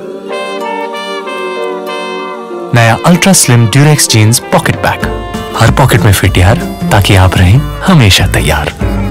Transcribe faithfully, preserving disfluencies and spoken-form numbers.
नया ultra slim Durex jeans pocket bag, हर pocket में फिट यार, ताकि आप रहें हमेशा तैयार।